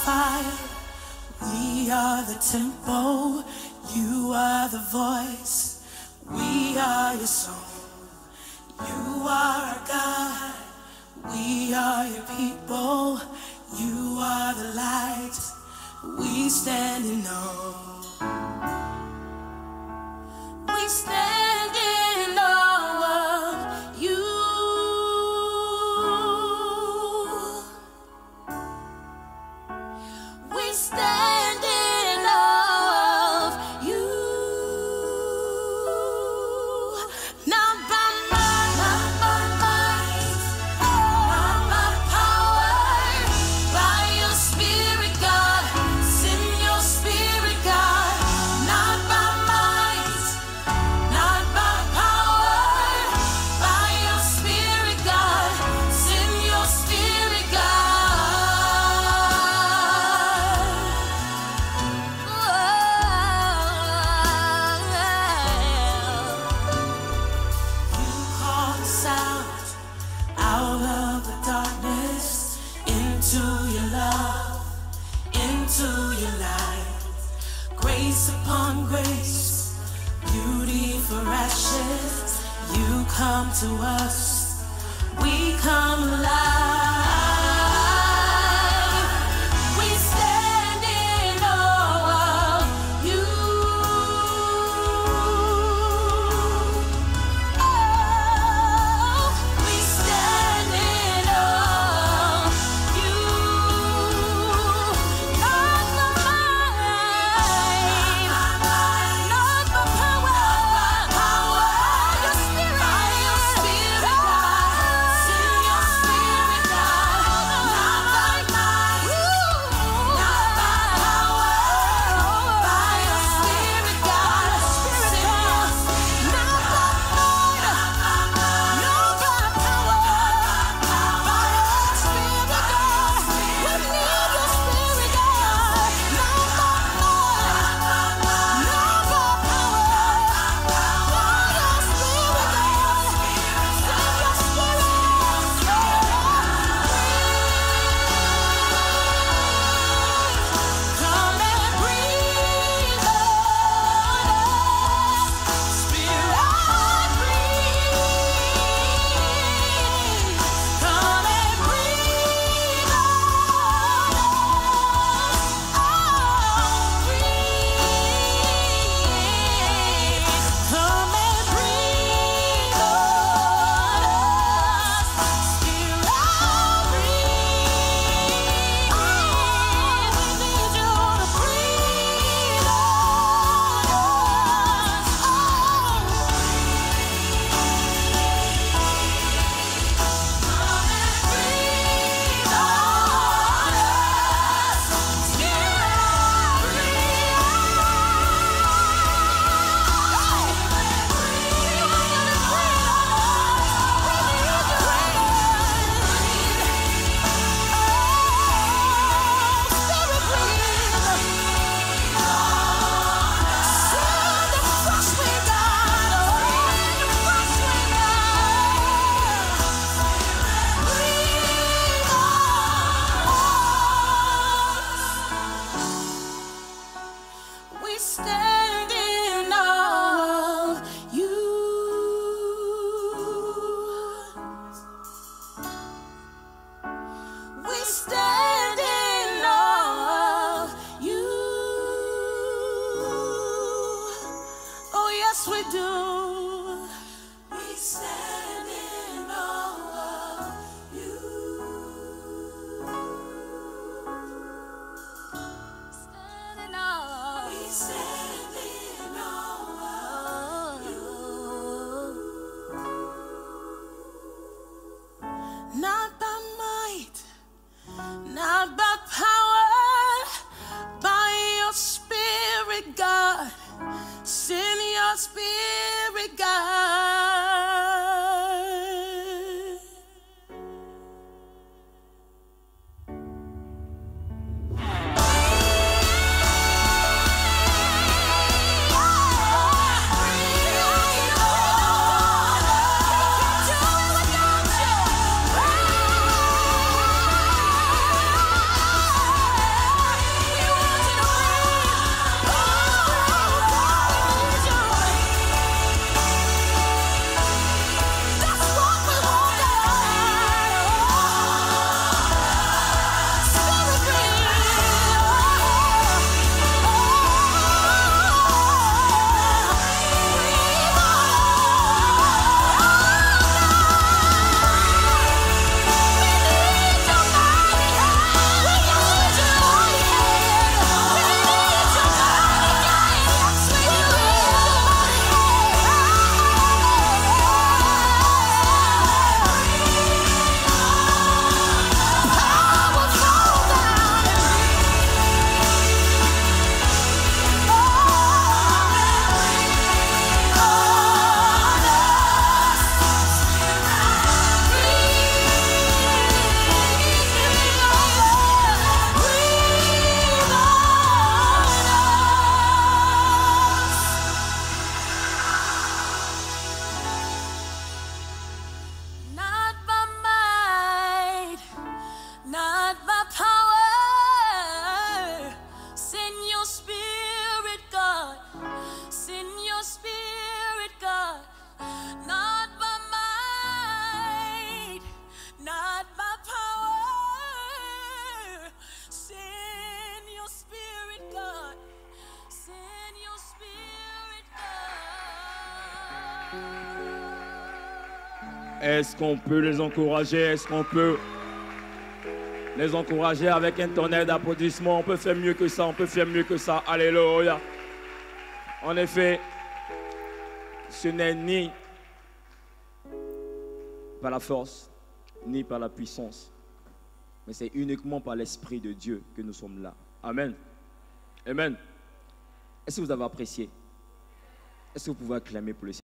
fire. We are the tempo. You are the voice. We are your song. You are our God. We are your people. You are the light. We stand in awe. We stand in awe of you. We stand in awe of you. Not by might, not by might, not by power, by your Spirit, God. Send your Spirit, God. Not by might, not by power, by your Spirit, God. Send your Spirit, God. You call us out of the darkness, into your love, into your light. Grace upon grace, beauty for ashes. You come to us, we come alive. We stand in awe of you. Oh, we stand in awe of you. Not by might, not by power, by your Spirit, God. Send your Spirit, God. Not by might, not by power, by your Spirit, God. Send your Spirit, not by might, not by power, by your Spirit, God. We need your Spirit, God. Not by might, not by power, by your Spirit, God. Send your Spirit. Come and breathe on us, Spirit, breathe. Come and breathe on us, oh, breathe. Come and breathe on us, Spirit, breathe. We need you to breathe on us, oh. Come and breathe on us, Spirit, we stand in awe of you. We stand in awe of you. Oh, yes, we do. We stand in awe of you. Stand in awe. We stand in awe of you. Not by might, not by power, by your Spirit, God. Send your Spirit, God. Est-ce qu'on peut les encourager? Est-ce qu'on peut les encourager avec un tonnerre d'applaudissements? On peut faire mieux que ça, on peut faire mieux que ça. Alléluia. En effet, ce n'est ni par la force, ni par la puissance, mais c'est uniquement par l'Esprit de Dieu que nous sommes là. Amen. Amen. Est-ce que vous avez apprécié? Est-ce que vous pouvez acclamer pour le Seigneur?